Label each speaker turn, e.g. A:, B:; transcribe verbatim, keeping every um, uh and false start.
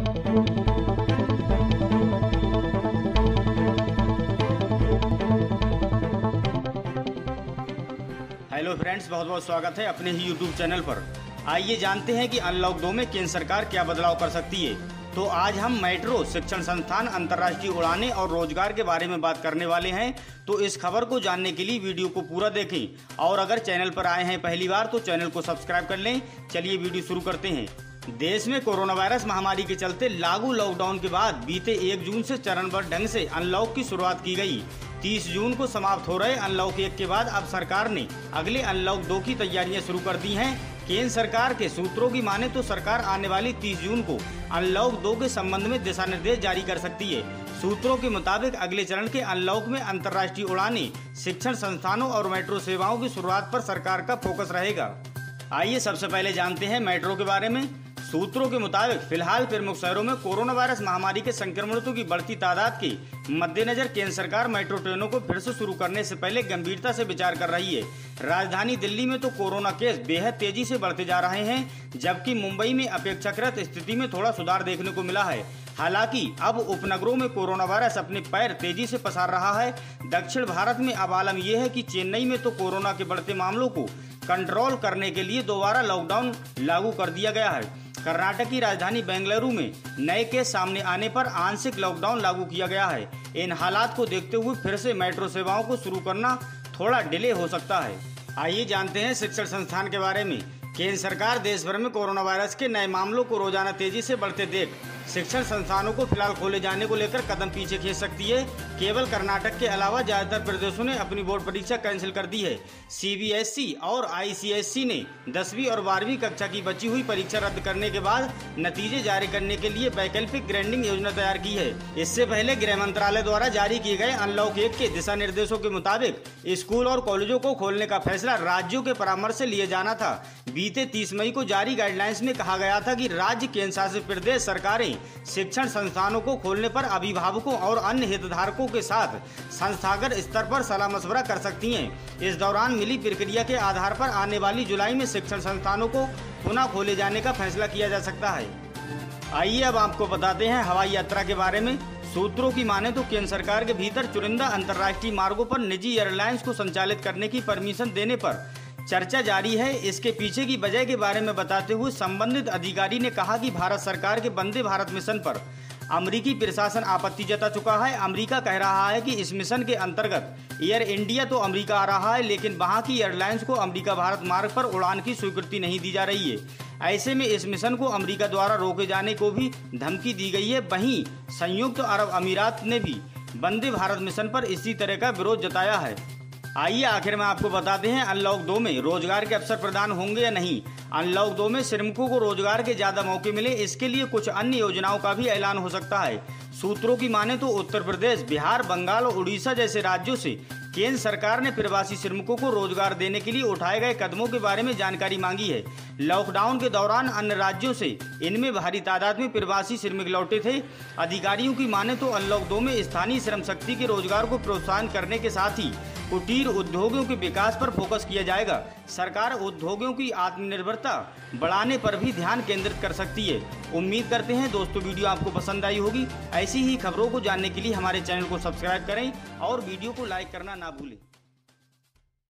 A: Hello friends, बहुत बहुत स्वागत है अपने ही यूट्यूब चैनल पर। आइए जानते हैं कि अनलॉक दो में केंद्र सरकार क्या बदलाव कर सकती है। तो आज हम मेट्रो, शिक्षण संस्थान, अंतर्राष्ट्रीय उड़ानें और रोजगार के बारे में बात करने वाले हैं। तो इस खबर को जानने के लिए वीडियो को पूरा देखें और अगर चैनल पर आए हैं पहली बार तो चैनल को सब्सक्राइब कर लें। चलिए वीडियो शुरू करते हैं। देश में कोरोना वायरस महामारी के चलते लागू लॉकडाउन के बाद बीते एक जून से चरणबद्ध ढंग से अनलॉक की शुरुआत की गई। तीस जून को समाप्त हो रहे अनलॉक एक के बाद अब सरकार ने अगले अनलॉक दो की तैयारियां शुरू कर दी हैं। केंद्र सरकार के सूत्रों की माने तो सरकार आने वाली तीस जून को अनलॉक दो के संबंध में दिशा निर्देश जारी कर सकती है। सूत्रों के मुताबिक अगले चरण के अनलॉक में अंतर्राष्ट्रीय उड़ानें, शिक्षण संस्थानों और मेट्रो सेवाओं की शुरुआत पर सरकार का फोकस रहेगा। आइए सबसे पहले जानते हैं मेट्रो के बारे में। सूत्रों के मुताबिक फिलहाल प्रमुख शहरों में कोरोना वायरस महामारी के संक्रमणों की बढ़ती तादाद के मद्देनजर केंद्र सरकार मेट्रो ट्रेनों को फिर से शुरू करने से पहले गंभीरता से विचार कर रही है। राजधानी दिल्ली में तो कोरोना केस बेहद तेजी से बढ़ते जा रहे हैं, जबकि मुंबई में अपेक्षाकृत स्थिति में थोड़ा सुधार देखने को मिला है। हालांकि अब उपनगरों में कोरोना वायरस अपने पैर तेजी से पसार रहा है। दक्षिण भारत में अब आलम यह है कि चेन्नई में तो कोरोना के बढ़ते मामलों को कंट्रोल करने के लिए दोबारा लॉकडाउन लागू कर दिया गया है। कर्नाटक की राजधानी बेंगलुरु में नए केस सामने आने पर आंशिक लॉकडाउन लागू किया गया है। इन हालात को देखते हुए फिर से मेट्रो सेवाओं को शुरू करना थोड़ा डिले हो सकता है। आइए जानते हैं शिक्षण संस्थान के बारे में। केंद्र सरकार देश भर में कोरोना वायरस के नए मामलों को रोजाना तेजी से बढ़ते देख शिक्षण संस्थानों को फिलहाल खोले जाने को लेकर कदम पीछे खींच सकती है। केवल कर्नाटक के अलावा ज्यादातर प्रदेशों ने अपनी बोर्ड परीक्षा कैंसिल कर दी है। सीबीएसई और आईसीएसई ने दसवीं और बारहवीं कक्षा की बची हुई परीक्षा रद्द करने के बाद नतीजे जारी करने के लिए वैकल्पिक ग्रेडिंग योजना तैयार की है। इससे पहले गृह मंत्रालय द्वारा जारी किए गए अनलॉक एक के दिशा निर्देशों के मुताबिक स्कूल और कॉलेजों को खोलने का फैसला राज्यों के परामर्श से लिए जाना था। बीते तीस मई को जारी गाइडलाइंस में कहा गया था कि राज्य, केंद्र शासित प्रदेश सरकारें शिक्षण संस्थानों को खोलने पर अभिभावकों और अन्य हितधारकों के साथ संस्थागत स्तर पर सलाह मशवरा कर सकती हैं। इस दौरान मिली प्रक्रिया के आधार पर आने वाली जुलाई में शिक्षण संस्थानों को पुनः खोले जाने का फैसला किया जा सकता है। आइए अब आपको बताते हैं हवाई यात्रा के बारे में। सूत्रों की माने तो केंद्र सरकार के भीतर चुनिंदा अंतर्राष्ट्रीय मार्गों पर निजी एयरलाइंस को संचालित करने की परमिशन देने पर चर्चा जारी है। इसके पीछे की वजह के बारे में बताते हुए संबंधित अधिकारी ने कहा कि भारत सरकार के वंदे भारत मिशन पर अमेरिकी प्रशासन आपत्ति जता चुका है। अमेरिका कह रहा है कि इस मिशन के अंतर्गत एयर इंडिया तो अमेरिका आ रहा है, लेकिन वहां की एयरलाइंस को अमेरिका भारत मार्ग पर उड़ान की स्वीकृति नहीं दी जा रही है। ऐसे में इस मिशन को अमेरिका द्वारा रोके जाने को भी धमकी दी गई है। वहीं संयुक्त अरब अमीरात ने भी वंदे भारत मिशन पर इसी तरह का विरोध जताया है। आइए आखिर में आपको बताते हैं अनलॉक दो में रोजगार के अवसर प्रदान होंगे या नहीं। अनलॉक दो में श्रमिकों को रोजगार के ज्यादा मौके मिले, इसके लिए कुछ अन्य योजनाओं का भी ऐलान हो सकता है। सूत्रों की माने तो उत्तर प्रदेश, बिहार, बंगाल और उड़ीसा जैसे राज्यों से केंद्र सरकार ने प्रवासी श्रमिकों को रोजगार देने के लिए उठाए गए कदमों के बारे में जानकारी मांगी है। लॉकडाउन के दौरान अन्य राज्यों से इनमें भारी तादाद में प्रवासी श्रमिक लौटे थे। अधिकारियों की माने तो अनलॉक दो में स्थानीय श्रम शक्ति के रोजगार को प्रोत्साहन करने के साथ ही कुटीर उद्योगों के विकास पर फोकस किया जाएगा। सरकार उद्योगों की आत्मनिर्भरता बढ़ाने पर भी ध्यान केंद्रित कर सकती है। उम्मीद करते हैं दोस्तों वीडियो आपको पसंद आई होगी। ऐसी ही खबरों को जानने के लिए हमारे चैनल को सब्सक्राइब करें और वीडियो को लाइक करना ना भूलें।